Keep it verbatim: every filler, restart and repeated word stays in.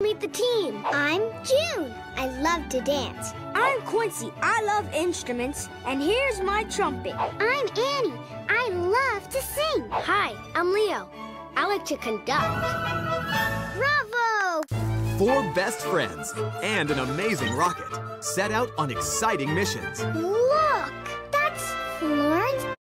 meet the team. I'm June. I love to dance. I'm Quincy. I love instruments. And here's my trumpet. I'm Annie. I love to sing. Hi, I'm Leo. I like to conduct. Bravo! Four best friends and an amazing rocket set out on exciting missions. Look! That's Florence